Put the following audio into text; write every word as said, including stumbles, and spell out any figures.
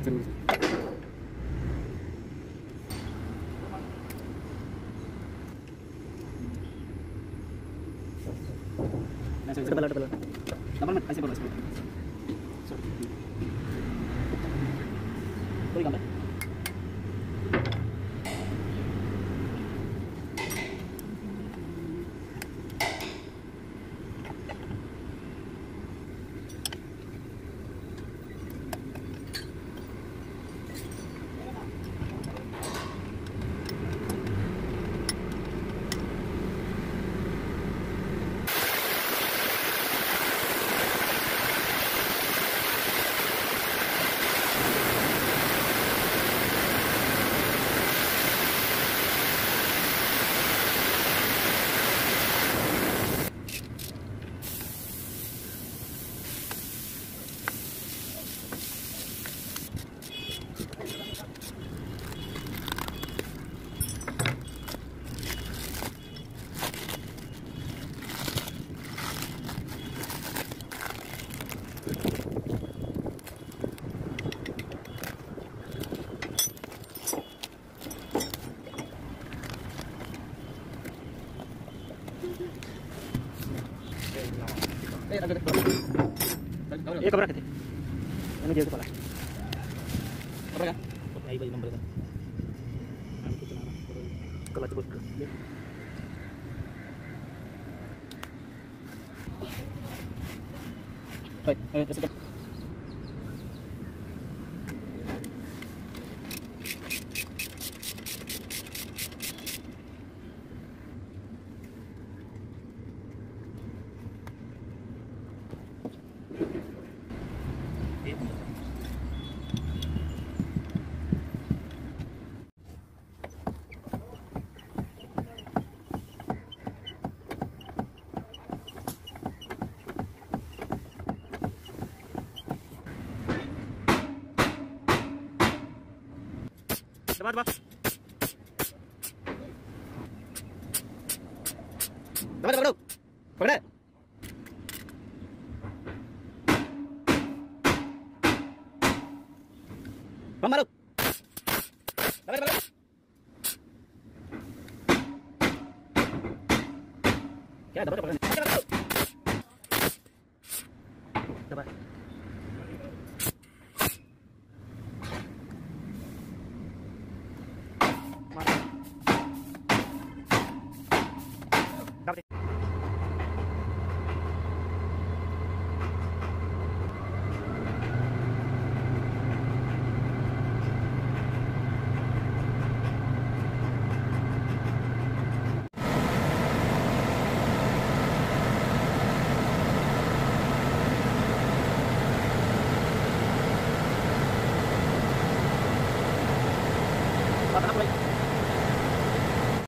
जरूर। Double double double में ऐसे बोलो इसको। कोई काम है? ये कब रखे थे? मैंने जेब को पड़ा। कब रखा? नहीं भाई नंबर का। क्लच बोल ये। भाई ऐसे कर। दबा दबा दबा दबा पकड़े बम मारो दबा दबा क्या दबा पकड़ने दबा Apa